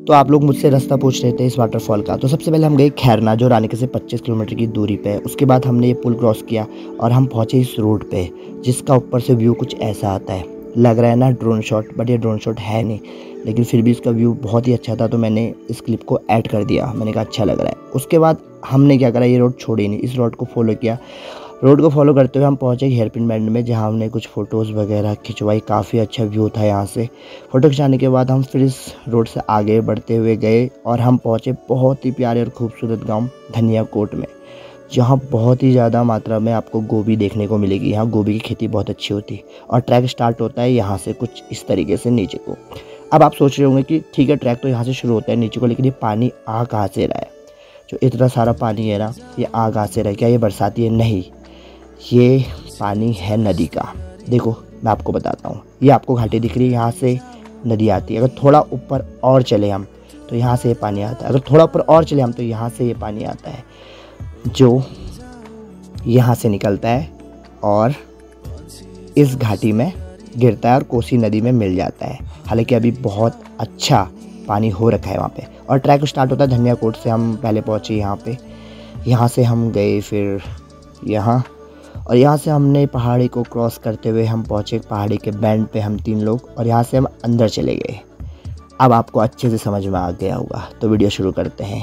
तो आप लोग मुझसे रास्ता पूछ रहे थे इस वाटरफॉल का। तो सबसे पहले हम गए खैरना, जो रानीखेत से 25 किलोमीटर की दूरी पे है। उसके बाद हमने ये पुल क्रॉस किया और हम पहुँचे इस रोड पे, जिसका ऊपर से व्यू कुछ ऐसा आता है। लग रहा है ना ड्रोन शॉट, बट ये ड्रोन शॉट है नहीं, लेकिन फिर भी इसका व्यू बहुत ही अच्छा था, तो मैंने इस क्लिप को ऐड कर दिया। मैंने कहा अच्छा लग रहा है। उसके बाद हमने क्या करा, ये रोड छोड़ी नहीं, इस रोड को फॉलो किया। रोड को फॉलो करते हुए हम पहुंचे हेयरपिन बैंड में, जहां हमने कुछ फ़ोटोज़ वगैरह खिंचवाई। काफ़ी अच्छा व्यू था यहाँ से। फ़ोटो खिंचाने के बाद हम फिर इस रोड से आगे बढ़ते हुए गए और हम पहुंचे बहुत ही प्यारे और खूबसूरत गांव धनियाकोट में, जहां बहुत ही ज़्यादा मात्रा में आपको गोभी देखने को मिलेगी। यहाँ गोभी की खेती बहुत अच्छी होती है और ट्रैक स्टार्ट होता है यहाँ से कुछ इस तरीके से नीचे को। अब आप सोच रहे होंगे कि ठीक है, ट्रैक तो यहाँ से शुरू होता है नीचे को, लेकिन ये पानी आ कहाँ से रहा है? जो इतना सारा पानी है ना, ये आ कहाँ से रहा है? क्या ये बरसाती है? नहीं, ये पानी है नदी का। देखो मैं आपको बताता हूँ, ये आपको घाटी दिख रही है, यहाँ से नदी आती है। अगर थोड़ा ऊपर और चले हम तो यहाँ से ये पानी आता है। अगर थोड़ा ऊपर और चले हम तो यहाँ से ये पानी आता है, जो यहाँ से निकलता है और इस घाटी में गिरता है और कोसी नदी में मिल जाता है। हालांकि अभी बहुत अच्छा पानी हो रखा है वहाँ पे। और ट्रैक स्टार्ट होता है धनियाकोट से। हम पहले पहुँचे यहाँ पे, यहाँ से हम गए फिर यहाँ, और यहाँ से हमने पहाड़ी को क्रॉस करते हुए हम पहुँचे पहाड़ी के बैंड पे, हम 3 लोग, और यहाँ से हम अंदर चले गए। अब आपको अच्छे से समझ में आ गया होगा, तो वीडियो शुरू करते हैं।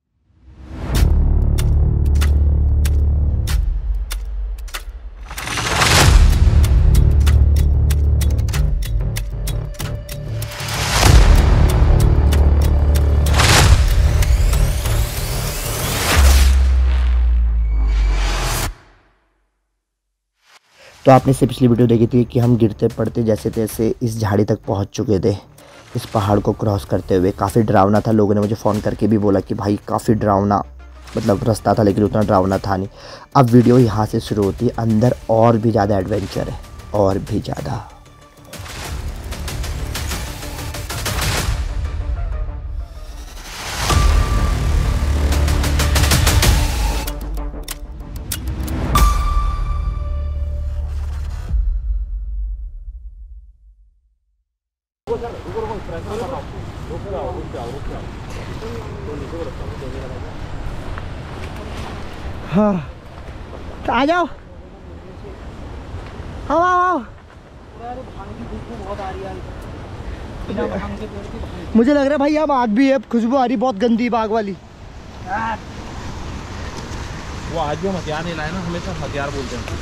तो आपने इससे पिछली वीडियो देखी थी कि हम गिरते पड़ते जैसे तैसे इस झाड़ी तक पहुंच चुके थे, इस पहाड़ को क्रॉस करते हुए। काफ़ी डरावना था, लोगों ने मुझे फ़ोन करके भी बोला कि भाई काफ़ी डरावना मतलब रास्ता था, लेकिन उतना डरावना था नहीं। अब वीडियो यहाँ से शुरू होती है, अंदर और भी ज़्यादा एडवेंचर है, और भी ज़्यादा। हाँ आ जाओ, आओ आओ आओ। मुझे लग रहा है भाई अब आग भी है, खुशबू आ रही बहुत गंदी बाग वाली। वो आज भी हम हथियार नहीं लाए ना, हमेशा हथियार बोलते हैं।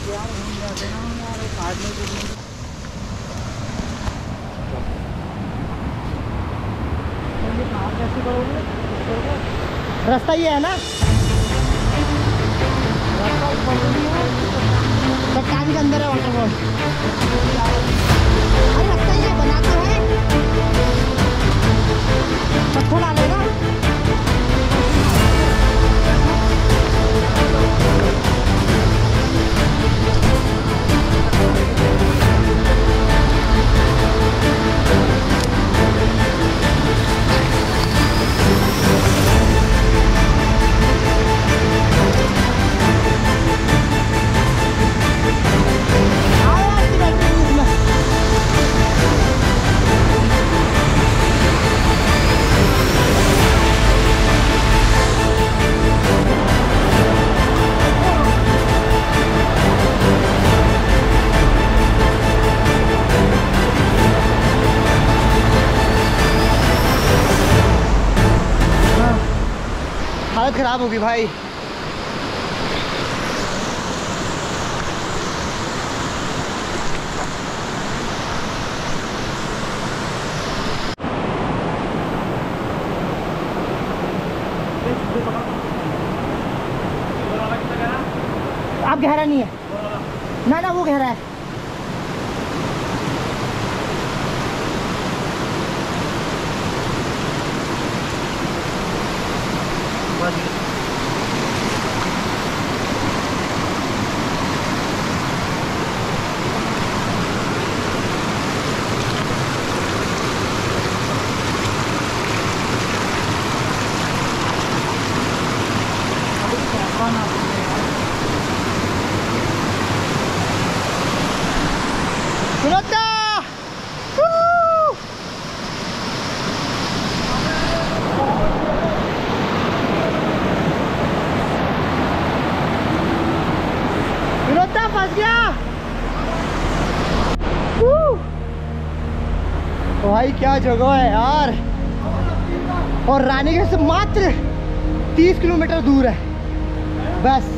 रास्ता ये है ना, चट्टान के अंदर है वाटरफॉल। अरे रास्ता ये बना तो है, पत्थर डाले ना। हालत खराब होगी भाई। आप गहरा नहीं है ना, ना वो गहरा है। भाई क्या जगह है यार। और रानीगढ़ से मात्र 30 किलोमीटर दूर है बस।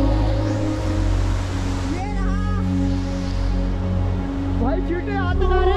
भाई चीटे हाथ लगा रहे